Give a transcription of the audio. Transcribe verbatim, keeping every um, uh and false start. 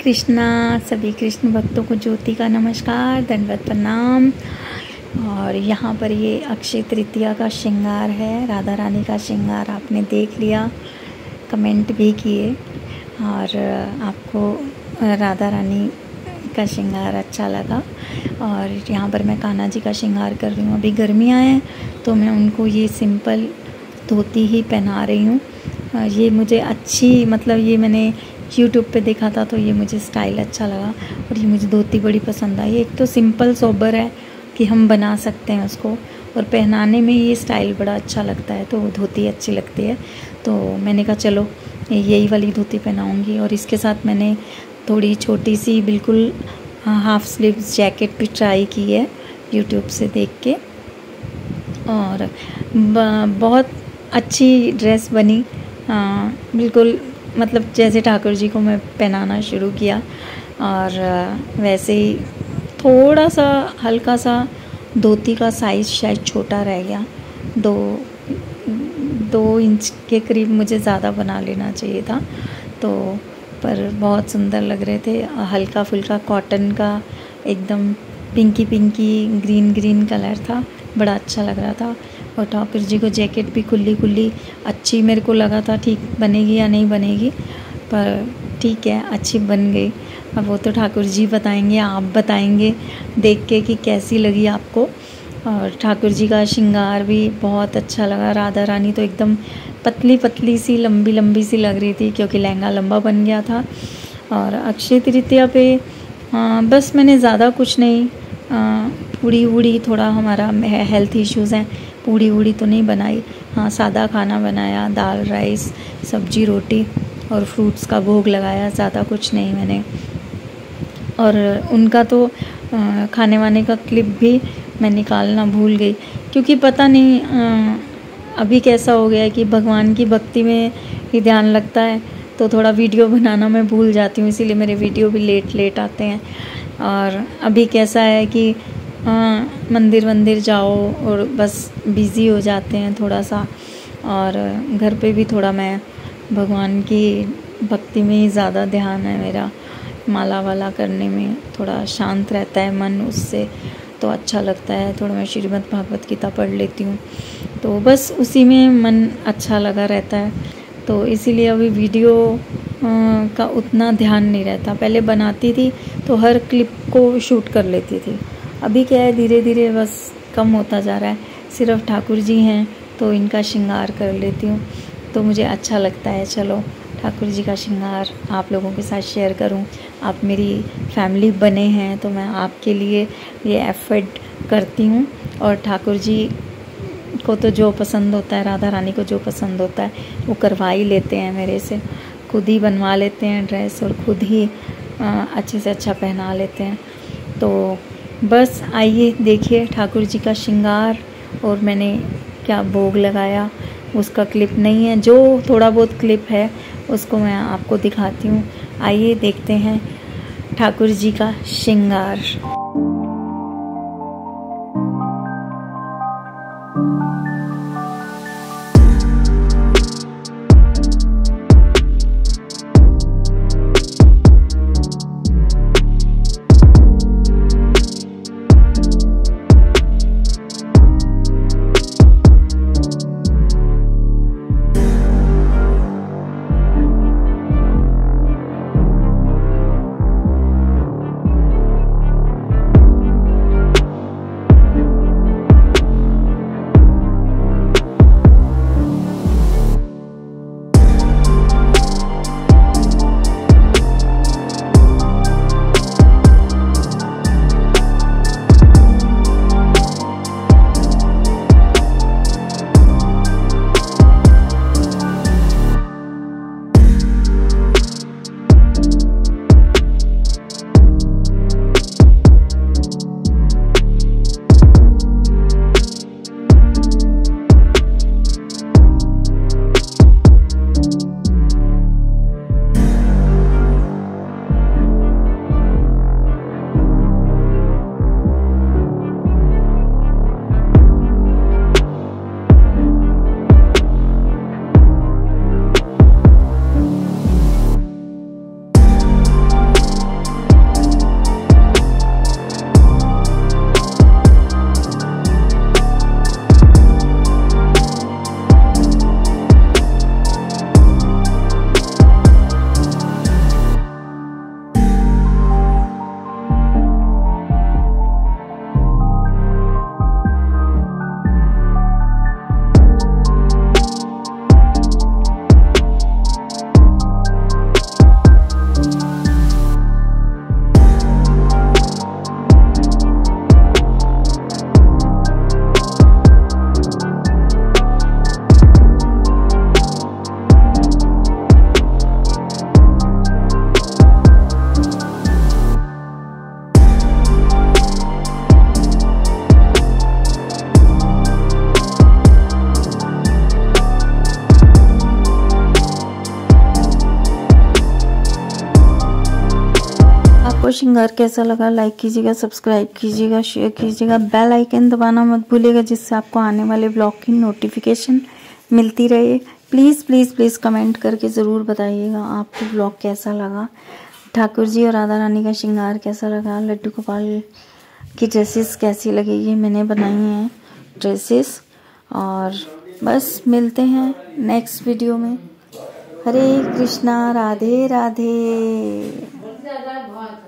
कृष्णा। सभी कृष्ण भक्तों को ज्योति का नमस्कार, दंडवत प्रणाम। और यहाँ पर ये अक्षय तृतीया का श्रृंगार है, राधा रानी का श्रृंगार आपने देख लिया, कमेंट भी किए और आपको राधा रानी का श्रृंगार अच्छा लगा। और यहाँ पर मैं कान्हा जी का श्रृंगार कर रही हूँ। अभी गर्मियाँ हैं तो मैं उनको ये सिंपल धोती ही पहना रही हूँ। ये मुझे अच्छी मतलब ये मैंने यूट्यूब पे देखा था तो ये मुझे स्टाइल अच्छा लगा और ये मुझे धोती बड़ी पसंद आई। एक तो सिंपल सोबर है कि हम बना सकते हैं उसको, और पहनाने में ये स्टाइल बड़ा अच्छा लगता है, तो धोती अच्छी लगती है। तो मैंने कहा चलो यही वाली धोती पहनाऊँगी। और इसके साथ मैंने थोड़ी छोटी सी बिल्कुल हाफ स्लीव्स जैकेट भी ट्राई की है यूट्यूब से देख के, और बहुत अच्छी ड्रेस बनी। आ, बिल्कुल मतलब जैसे ठाकुर जी को मैं पहनाना शुरू किया, और वैसे ही थोड़ा सा हल्का सा धोती का साइज़ शायद छोटा रह गया, दो दो इंच के करीब मुझे ज़्यादा बना लेना चाहिए था। तो पर बहुत सुंदर लग रहे थे, हल्का फुल्का कॉटन का एकदम pinky pinky green green colour था, बड़ा अच्छा लग रहा था। और ठाकुर जी को जैकेट भी खुली खुली अच्छी मेरे को लगा था, ठीक बनेगी या नहीं बनेगी, पर ठीक है अच्छी बन गई। अब वो तो ठाकुर जी बताएंगे, आप बताएंगे देख के कि कैसी लगी आपको। और ठाकुर जी का श्रृंगार भी बहुत अच्छा लगा। राधा रानी तो एकदम पतली पतली सी लंबी लंबी सी लग रही थी क्योंकि लहंगा लंबा बन गया था। और अक्षय तृतीया पे आ, बस मैंने ज़्यादा कुछ नहीं, आ, पूड़ी वूड़ी थोड़ा हमारा हेल्थ इश्यूज़ हैं, पूड़ी वूड़ी तो नहीं बनाई। हाँ, सादा खाना बनाया, दाल राइस सब्जी रोटी और फ्रूट्स का भोग लगाया, ज़्यादा कुछ नहीं मैंने। और उनका तो आ, खाने वाने का क्लिप भी मैं निकालना भूल गई, क्योंकि पता नहीं आ, अभी कैसा हो गया है कि भगवान की भक्ति में ही ध्यान लगता है, तो थोड़ा वीडियो बनाना मैं भूल जाती हूँ, इसीलिए मेरे वीडियो भी लेट लेट आते हैं। और अभी कैसा है कि आ, मंदिर मंदिर जाओ और बस बिज़ी हो जाते हैं थोड़ा सा, और घर पे भी थोड़ा मैं भगवान की भक्ति में ही ज़्यादा ध्यान है मेरा, माला वाला करने में थोड़ा शांत रहता है मन, उससे तो अच्छा लगता है। थोड़ा मैं श्रीमद् भागवत गीता पढ़ लेती हूँ, तो बस उसी में मन अच्छा लगा रहता है, तो इसीलिए अभी वीडियो का उतना ध्यान नहीं रहता। पहले बनाती थी तो हर क्लिप को शूट कर लेती थी, अभी क्या है धीरे धीरे बस कम होता जा रहा है। सिर्फ ठाकुर जी हैं तो इनका श्रृंगार कर लेती हूँ, तो मुझे अच्छा लगता है चलो ठाकुर जी का श्रृंगार आप लोगों के साथ शेयर करूं। आप मेरी फैमिली बने हैं तो मैं आपके लिए ये एफर्ट करती हूं, और ठाकुर जी को तो जो पसंद होता है, राधा रानी को जो पसंद होता है वो करवा ही लेते हैं मेरे से, खुद ही बनवा लेते हैं ड्रेस और खुद ही आ, अच्छे से अच्छा पहना लेते हैं। तो बस आइए देखिए ठाकुर जी का श्रृंगार, और मैंने क्या भोग लगाया उसका क्लिप नहीं है, जो थोड़ा बहुत क्लिप है उसको मैं आपको दिखाती हूँ। आइए देखते हैं ठाकुर जी का श्रृंगार। आपको श्रृंगार कैसा लगा लाइक कीजिएगा, सब्सक्राइब कीजिएगा, शेयर कीजिएगा, बेल आइकन दबाना मत भूलिएगा जिससे आपको आने वाले ब्लॉग की नोटिफिकेशन मिलती रहे। प्लीज़ प्लीज़ प्लीज़ कमेंट करके ज़रूर बताइएगा आपको ब्लॉग कैसा लगा, ठाकुर जी और राधा रानी का श्रृंगार कैसा लगा, लड्डू गोपाल की ड्रेसेस कैसी लगी। ये मैंने बनाई हैं ड्रेसेस। और बस मिलते हैं नेक्स्ट वीडियो में। हरे कृष्णा, राधे राधे।